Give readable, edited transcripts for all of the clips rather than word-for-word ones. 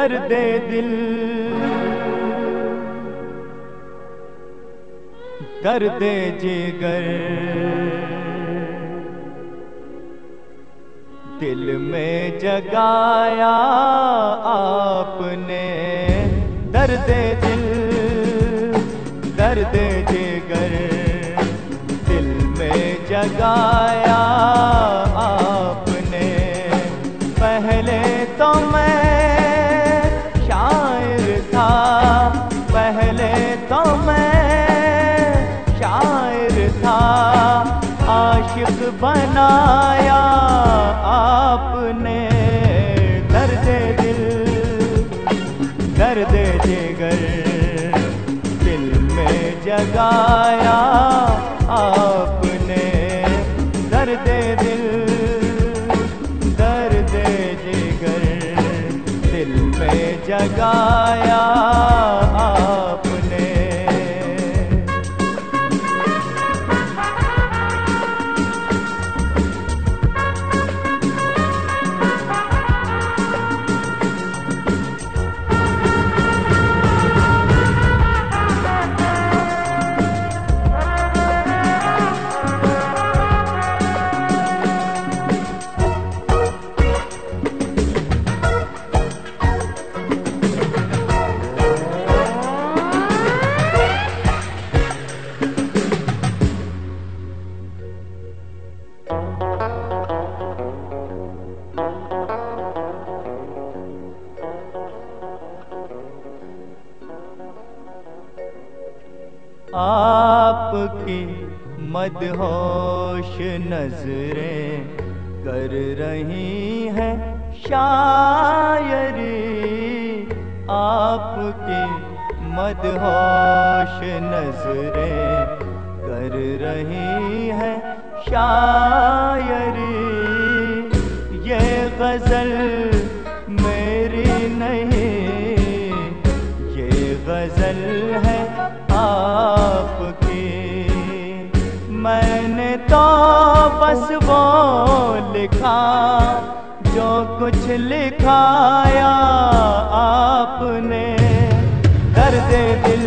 दर्द दिल, दर्द जिगर दिल में जगाया आपने। दर्द दिल, दर्द जिगर दिल में जगाया आपने। पहले तो मैं शायर था, पहले तो मैं शायर था, आशिक बनाया आपने। दर्द दिल, दर्द जिगर दिल में जगाया आपने। दर्द दिल, दर्द जिगर दिल में जगाया आपने। आपकी मदहोश नजरें कर रही हैं शायरी। आपकी मदहोश नजरें कर रही हैं शायरी। ये गजल मेरी नहीं, ये गजल है आपकी। मैंने तो बस वो लिखा जो कुछ लिखाया आपने। दर्द दिल,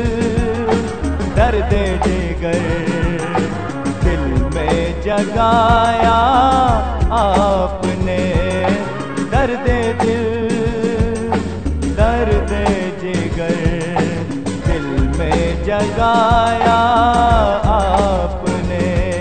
दर्द जिगर दिल में जगाया आपने। दर्द दिल, दर्द जिगर दिल में जगाया आपने।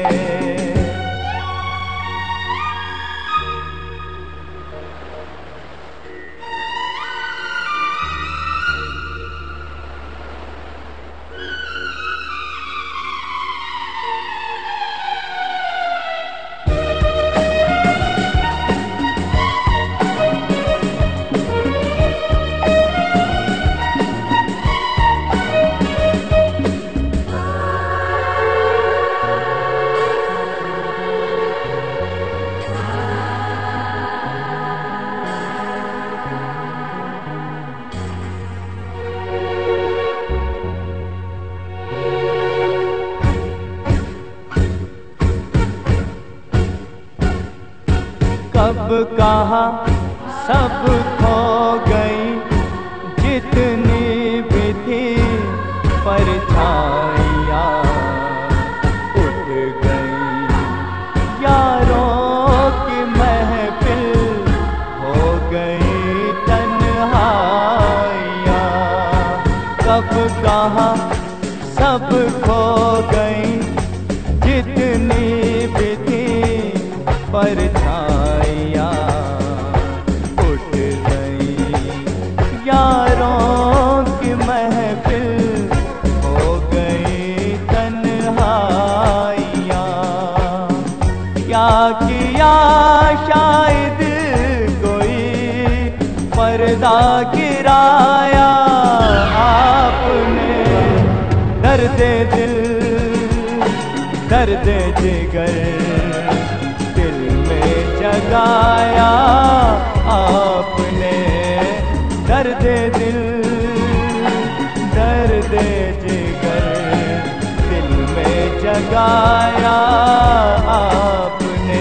कब कहा सब खो गई जितनी भी थी परछाइयाँ उठ गई। यारों की महफिल हो गई तन्हाइयाँ। कब कहा सब खो गई जितनी भी थी परछाइयाँ उठ गई। यारों की महफिल हो गई तन्हाइयाँ। क्या किया शायद कोई पर्दा गिराया आपने। दर्द दिल, दर्द जिगर जगाया आपने। दर्द दिल, दर्द जिगर दिल में जगाया आपने।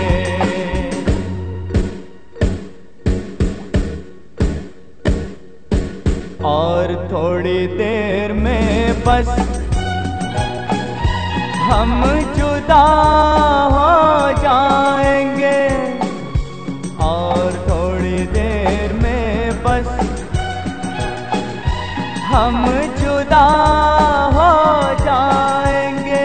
बस हम जुदा हो जाएंगे, और थोड़ी देर में बस हम जुदा हो जाएंगे।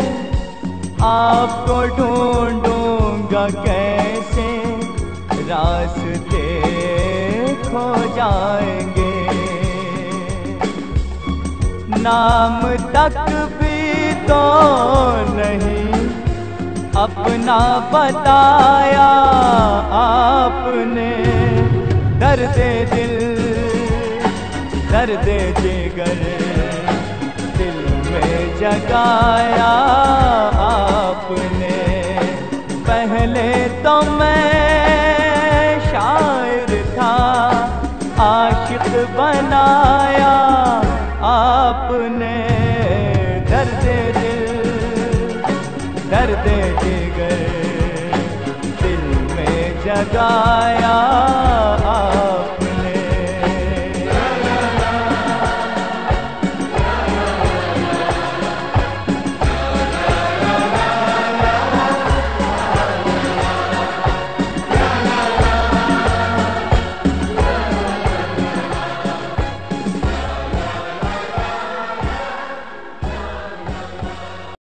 आपको ढूंढूंगा कैसे, रास्ते खो जाएंगे। नाम तक भी तो नहीं अपना बताया आपने, दर्द दिल दर्द जिगर दिल में जगाया आपने। पहले तो मैं शायर था, आशिक बनाया आपने। दर्द दिल दर्द जिगर दिल में जगाया